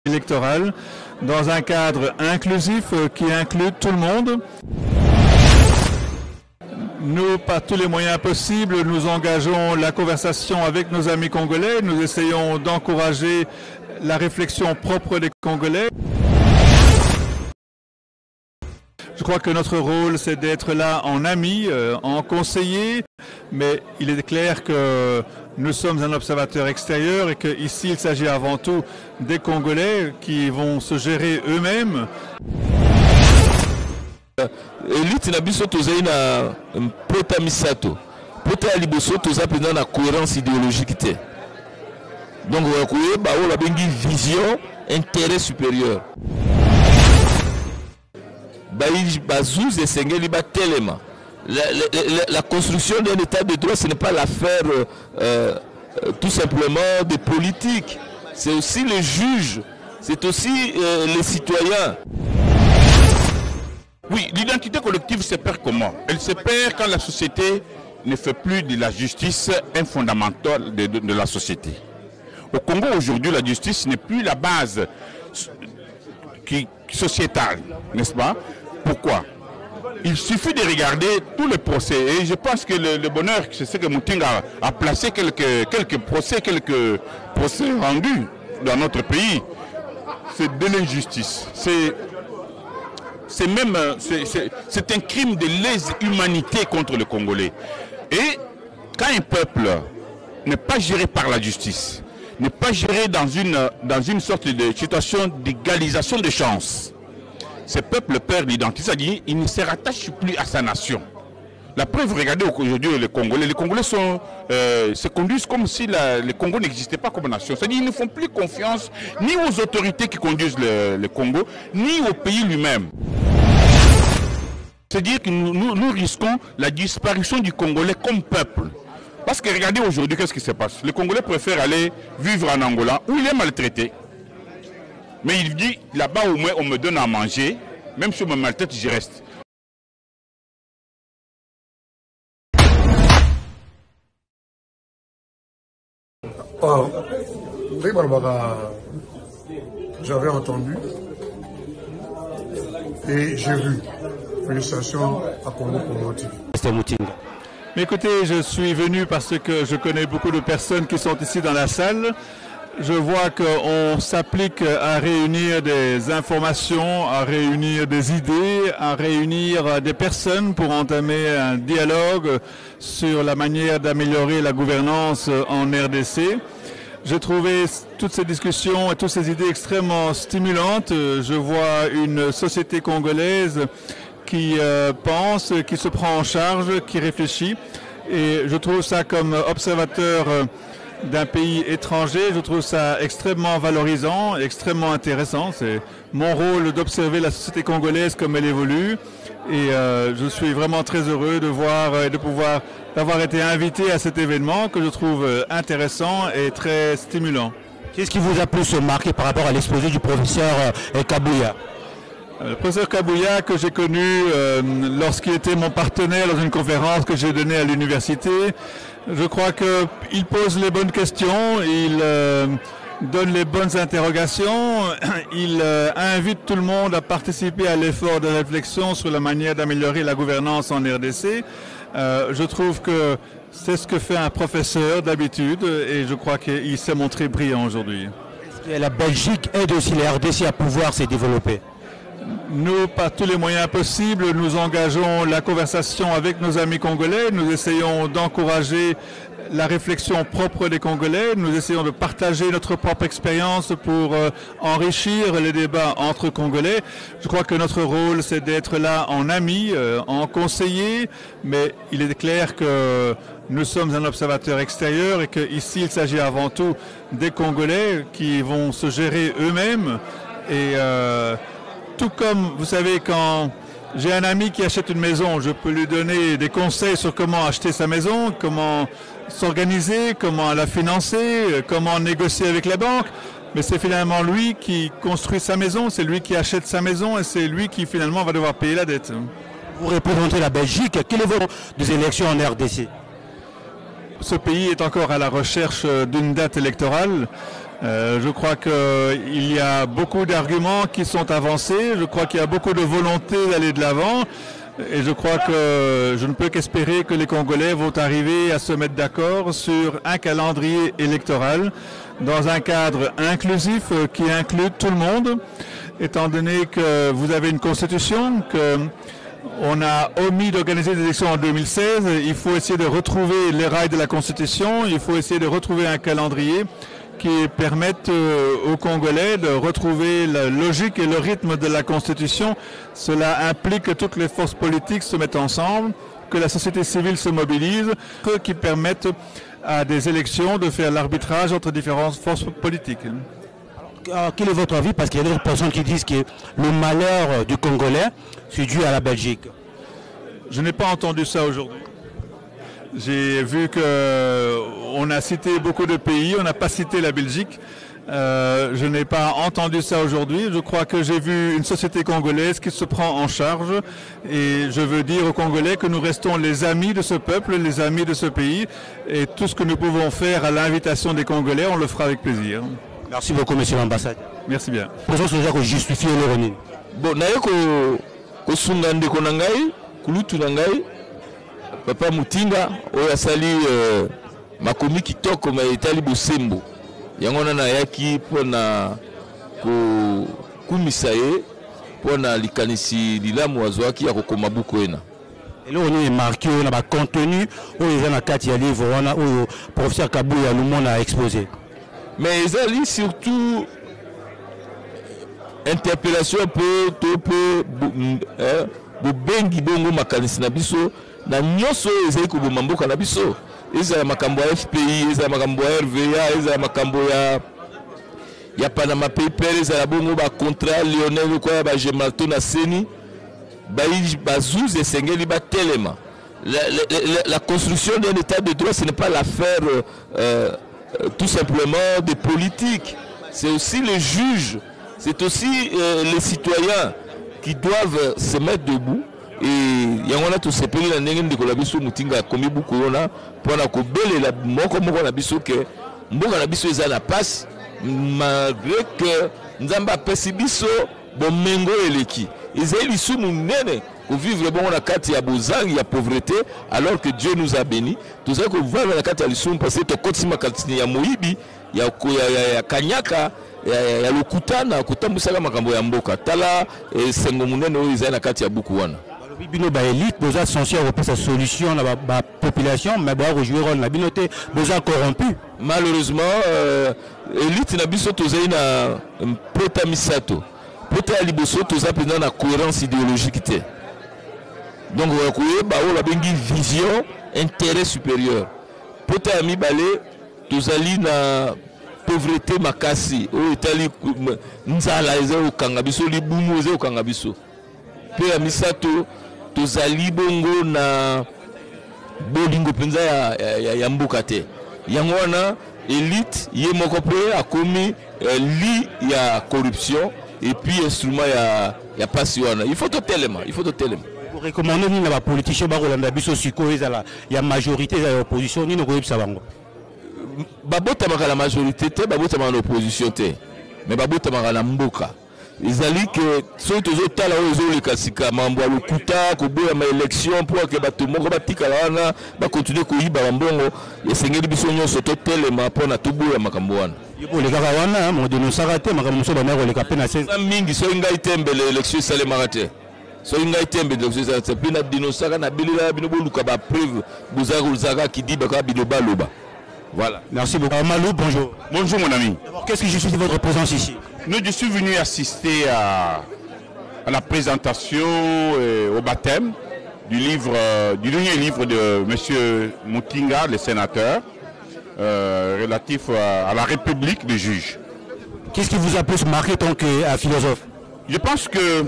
électorale dans un cadre inclusif qui inclut tout le monde. Nous, par tous les moyens possibles, nous engageons la conversation avec nos amis congolais. Nous essayons d'encourager la réflexion propre des Congolais. Je crois que notre rôle, c'est d'être là en ami, en conseiller, mais il est clair que nous sommes un observateur extérieur et qu'ici, il s'agit avant tout des Congolais qui vont se gérer eux-mêmes. Élite na biso tozali na pota misato pota ya liboso toza pena na cohérence idéologique te donc koyeba oyo babengi vision intérêt supérieur bazuz esengeli batelema la construction d'un état de droit ce n'est pas l'affaire tout simplement des politiques, c'est aussi les juges, c'est aussi les citoyens. Oui, l'identité collective se perd comment? Elle se perd quand la société ne fait plus de la justice un fondamental de la société. Au Congo aujourd'hui, la justice n'est plus la base sociétale, n'est-ce pas? Pourquoi? Il suffit de regarder tous les procès et je pense que le bonheur, c'est ce que Moutinga a placé quelques procès rendus dans notre pays, c'est de l'injustice. C'est un crime de lèse-humanité contre le Congolais. Et quand un peuple n'est pas géré par la justice, n'est pas géré dans une sorte de situation d'égalisation de chances, ce peuple perd l'identité, c'est-à-dire il ne se rattache plus à sa nation. La preuve, regardez aujourd'hui les Congolais se conduisent comme si le Congo n'existait pas comme nation. C'est-à-dire qu'ils ne font plus confiance ni aux autorités qui conduisent le Congo, ni au pays lui-même. C'est-à-dire que nous risquons la disparition du Congolais comme peuple. Parce que regardez aujourd'hui, qu'est-ce qui se passe? Le Congolais préfère aller vivre en Angola, où il est maltraité. Mais il dit, là-bas au moins on me donne à manger, même si on me maltraite, j'y reste. J'avais entendu et j'ai vu. Félicitations à Congo TV. Mais écoutez, je suis venu parce que je connais beaucoup de personnes qui sont ici dans la salle. Je vois qu'on s'applique à réunir des informations, à réunir des idées, à réunir des personnes pour entamer un dialogue sur la manière d'améliorer la gouvernance en RDC. J'ai trouvé toutes ces discussions et toutes ces idées extrêmement stimulantes. Je vois une société congolaise qui pense, qui se prend en charge, qui réfléchit. Et je trouve ça comme observateur d'un pays étranger, je trouve ça extrêmement valorisant, extrêmement intéressant. C'est mon rôle d'observer la société congolaise comme elle évolue. Et je suis vraiment très heureux de voir et d'avoir été invité à cet événement que je trouve intéressant et très stimulant. Qu'est-ce qui vous a plus marqué par rapport à l'exposé du professeur Kabouya? Le professeur Kabouya, que j'ai connu lorsqu'il était mon partenaire dans une conférence que j'ai donnée à l'université, je crois qu'il pose les bonnes questions, il donne les bonnes interrogations, il invite tout le monde à participer à l'effort de réflexion sur la manière d'améliorer la gouvernance en RDC. Je trouve que c'est ce que fait un professeur d'habitude et je crois qu'il s'est montré brillant aujourd'hui. Est-ce que la Belgique aide aussi les RDC à pouvoir se développer? Nous, par tous les moyens possibles, nous engageons la conversation avec nos amis congolais. Nous essayons d'encourager la réflexion propre des Congolais. Nous essayons de partager notre propre expérience pour enrichir les débats entre Congolais. Je crois que notre rôle, c'est d'être là en ami, en conseiller, mais il est clair que nous sommes un observateur extérieur et qu'ici, il s'agit avant tout des Congolais qui vont se gérer eux-mêmes. Et tout comme, vous savez, quand j'ai un ami qui achète une maison, je peux lui donner des conseils sur comment acheter sa maison, comment s'organiser, comment la financer, comment négocier avec la banque. Mais c'est finalement lui qui construit sa maison, c'est lui qui achète sa maison et c'est lui qui finalement va devoir payer la dette. Vous représentez la Belgique, quel est votre des élections en RDC? Ce pays est encore à la recherche d'une date électorale. Je crois qu'il y a beaucoup d'arguments qui sont avancés. Je crois qu'il y a beaucoup de volonté d'aller de l'avant. Et je crois que je ne peux qu'espérer que les Congolais vont arriver à se mettre d'accord sur un calendrier électoral dans un cadre inclusif qui inclut tout le monde, étant donné que vous avez une constitution, qu'on a omis d'organiser des élections en 2016. Il faut essayer de retrouver les rails de la constitution, il faut essayer de retrouver un calendrier qui permettent aux Congolais de retrouver la logique et le rythme de la Constitution. Cela implique que toutes les forces politiques se mettent ensemble, que la société civile se mobilise, qui permettent à des élections de faire l'arbitrage entre différentes forces politiques. Alors, quel est votre avis? Parce qu'il y a d'autres personnes qui disent que le malheur du Congolais, c'est dû à la Belgique. Je n'ai pas entendu ça aujourd'hui. J'ai vu qu'on a cité beaucoup de pays, on n'a pas cité la Belgique. Je n'ai pas entendu ça aujourd'hui. Je crois que j'ai vu une société congolaise qui se prend en charge. Et je veux dire aux Congolais que nous restons les amis de ce peuple, les amis de ce pays. Et tout ce que nous pouvons faire à l'invitation des Congolais, on le fera avec plaisir. Merci beaucoup, monsieur l'ambassade. Merci bien. Présence déjà que justifier le Ronin. Bon, ko sunga ndeko na ngai, kulutu na ngai. Papa Mutinga oyo asali makomi kitoko ma etali bosembo yango na yaki pona ko kumisa ye pona likanisi lilamu azwaki ya kokoma buku ena elo ni marqué na ba contenu oyo eza na kati ya livre wana oyo professeur Kabuya Lumona a exposé, mais ezali surtout interpellation peu bobengi bongo makanisi na biso na nyonso ezali koboma mboka na biso, ezala makambo ya FPI, ezala makambo ya RVA, ezala makambo ya Panama Papers, ezala bongo ba contrat Lionel kwa ba Gemalto na Seni bazouz esengeli ba telema. La construction d'un état de droit, ce n'est pas l'affaire tout simplement des politiques, c'est aussi les juges, c'est aussi les citoyens qui doivent se mettre debout. Et yango na to sepeli na ndenge ndeko la biso Mutinga komi buku ona pona ko belela moko na biso ke mboka na biso eza na passe malgré que nzamba pesi biso bomengo eleki ezeli sumu nene ko vivre bon na kati ya bozangi ya pauvreté alors que Dieu nous a bénis tout ça ko vivre na kati ya lisumu parce que to kotima kati ya moyibi ya kanyaka ya lokutana kutambusaka makambo ya mboka tala sengo munene oyo eza na kati ya buku wana. Bino ba élite besoin essentiel pour sa solution la population mais ba rejouer rôle na binoté besoin corrompu malheureusement élite na biso tozali na pota misato pota liboso toza pendant na cohérence idéologique té donc ko ba o la bengi vision intérêt supérieur pota mi balé tozali na pauvreté makasi o etali nzala ezo kanga biso libumu ezo kanga biso pe ya misato tozali bongo na bolingo penza ya mboka te yango wana élite ye moko pe akomi li ya corruption et puis instrument ya pasi wana il faut to telema pour recommander ni na ba politicien ba rolanda biso siko ezala ya majorité ya opposition ni no koyebisa bango babota makala majorité te babota makala opposition te mais babota makala mboka ezali que soki tozotala oyo ezoleka sika mambo ya lokuta koboya ma élection mpo ake bato moko batikala wana bakontinue koyiba bambongo esengeli biso nyonso totelema mpona toboya makambo wana olekaka wana modenosaka te makambo mosusu bana koleka mpe na seza mingi soki ngai tembele élection esalemaka te soki ngai tembele élection esalemaka te mpe na denosaka na belela bino boluka bapreuve bozaka kidiba kaka bino baloba. Voilà. Merci beaucoup. Malou, bonjour. Bonjour mon ami. D'abord, qu'est-ce qui justifie votre présence ici? Je suis venu assister à la présentation au baptême du dernier livre de M. Mutinga, le sénateur, relatif à la République des juges. Qu'est-ce qui vous a plus marqué tant que philosophe? Je pense que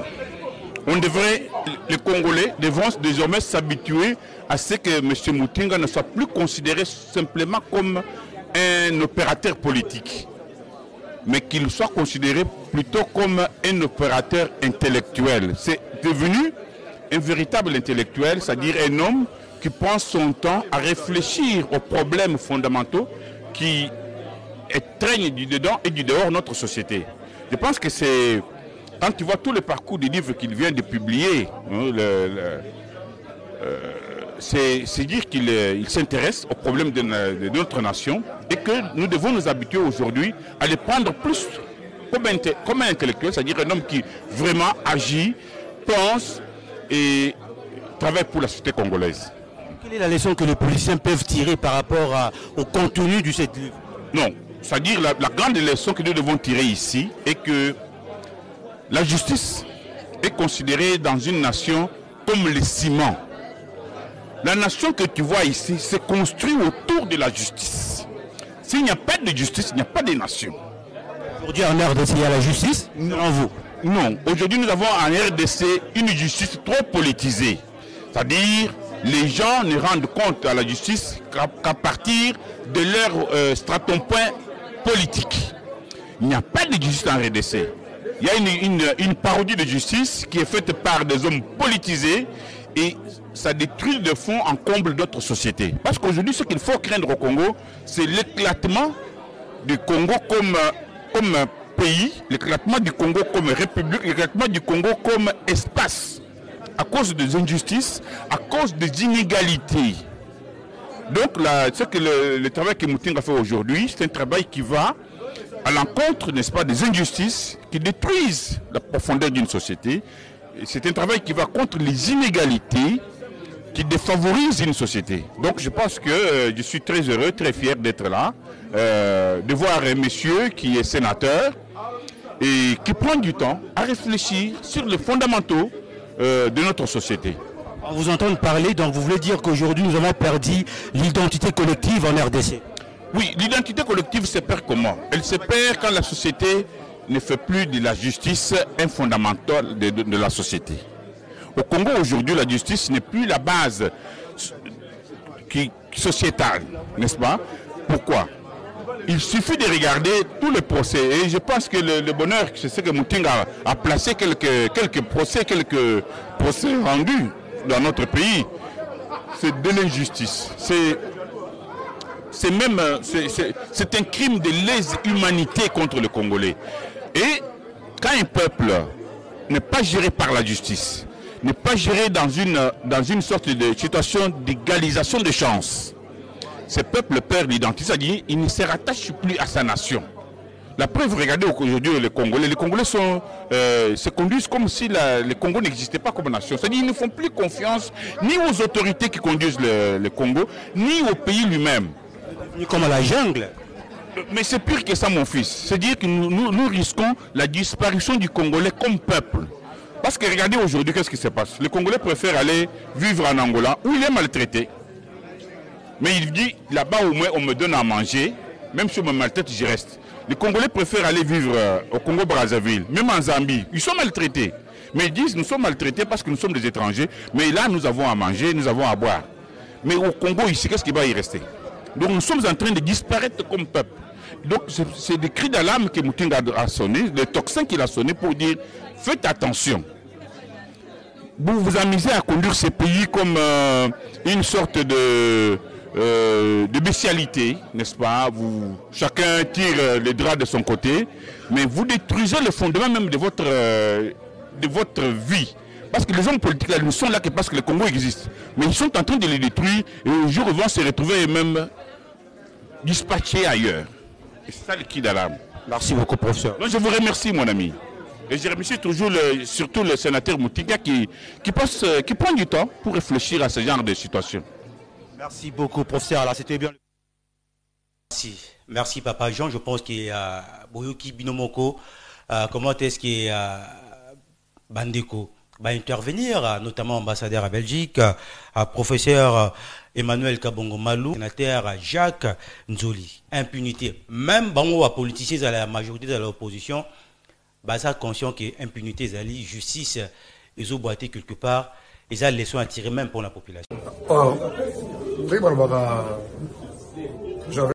les Congolais devront désormais s'habituer à ce que M. Mutinga ne soit plus considéré simplement comme un opérateur politique, mais qu'il soit considéré plutôt comme un opérateur intellectuel. C'est devenu un véritable intellectuel, c'est-à-dire un homme qui prend son temps à réfléchir aux problèmes fondamentaux qui étreignent du dedans et du dehors notre société. Je pense que c'est, quand tu vois tout le parcours des livres qu'il vient de publier, hein, c'est dire qu'il s'intéresse aux problèmes de notre nation et que nous devons nous habituer aujourd'hui à les prendre plus comme un intellectuel, c'est-à-dire un homme qui vraiment agit, pense et travaille pour la société congolaise. Quelle est la leçon que les policiers peuvent tirer par rapport au contenu de cette livre? Non, c'est-à-dire la grande leçon que nous devons tirer ici est que la justice est considérée dans une nation comme le ciment. La nation que tu vois ici se construit autour de la justice. S'il n'y a pas de justice, il n'y a pas de nation. Aujourd'hui en RDC, il y a la justice, selon vous? Non, aujourd'hui nous avons en RDC une justice trop politisée. C'est-à-dire, les gens ne rendent compte à la justice qu'à partir de leur straton point politique. Il n'y a pas de justice en RDC. Il y a une parodie de justice qui est faite par des hommes politisés et ça détruit de fond en comble d'autres sociétés. Parce qu'aujourd'hui, ce qu'il faut craindre au Congo, c'est l'éclatement du Congo comme pays, l'éclatement du Congo comme république, l'éclatement du Congo comme espace, à cause des injustices, à cause des inégalités. Donc là, ce que le travail que Mutinga fait aujourd'hui, c'est un travail qui va à l'encontre, n'est-ce pas, des injustices qui détruisent la profondeur d'une société. C'est un travail qui va contre les inégalités qui défavorisent une société. Donc je pense que je suis très heureux, très fier d'être là, de voir un monsieur qui est sénateur et qui prend du temps à réfléchir sur les fondamentaux de notre société. On vous entend parler, donc vous voulez dire qu'aujourd'hui nous avons perdu l'identité collective en RDC? Oui, l'identité collective se perd comment? Elle se perd quand la société ne fait plus de la justice un fondamental de la société. Au Congo aujourd'hui, la justice n'est plus la base sociétale, n'est-ce pas? Pourquoi? Il suffit de regarder tous les procès. Et je pense que le bonheur, c'est ce que Mutinga a placé quelques procès rendus dans notre pays. C'est de l'injustice. C'est un crime de lèse-humanité contre le Congolais. Et quand un peuple n'est pas géré par la justice, n'est pas géré dans une sorte de situation d'égalisation des chances, ce peuple perd l'identité, c'est-à-dire il ne se rattache plus à sa nation. La preuve, regardez aujourd'hui les Congolais se conduisent comme si le Congo n'existait pas comme nation. C'est-à-dire qu'ils ne font plus confiance ni aux autorités qui conduisent le Congo, ni au pays lui-même. Comme à la jungle. Mais c'est pire que ça, mon fils. C'est-à-dire que nous risquons la disparition du Congolais comme peuple. Parce que regardez aujourd'hui, qu'est-ce qui se passe? Le Congolais préfère aller vivre en Angola, où il est maltraité. Mais il dit, là-bas au moins on me donne à manger, même si on me maltraite, j'y reste. Les Congolais préfèrent aller vivre au Congo-Brazzaville, même en Zambie. Ils sont maltraités. Mais ils disent, nous sommes maltraités parce que nous sommes des étrangers. Mais là, nous avons à manger, nous avons à boire. Mais au Congo, ici, qu'est-ce qui va y rester? Donc nous sommes en train de disparaître comme peuple. Donc c'est des cris d'alarme que Mutinga a sonné, des tocsins qu'il a sonné pour dire, faites attention. Vous vous amusez à conduire ces pays comme une sorte de bestialité, n'est-ce pas? Chacun tire les draps de son côté, mais vous détruisez le fondement même de votre vie. Parce que les hommes politiques là, ils ne sont là que parce que le Congo existe. Mais ils sont en train de les détruire et un jour ils vont se retrouver eux-mêmes dispatchés ailleurs. Et c'est ça le cri d'alarme. Merci beaucoup, professeur. Donc, je vous remercie, mon ami. Et je remercie toujours surtout le sénateur Mutinga qui prend du temps pour réfléchir à ce genre de situation. Merci beaucoup, professeur. Alors, c'était bien. Merci, Papa Jean. Je pense qu'il y a Boyoki Binomoko. Comment est-ce qu'il y a Bandeko va intervenir, notamment ambassadeur à Belgique, professeur Emmanuel Kabongo Malou, sénateur Jacques Nzoli. Impunité. Même bango à politiciens à la majorité de l'opposition, basa conscient que impunité, zali, justice, ils ont boité quelque part, ils ont leçon à tirer même pour la population.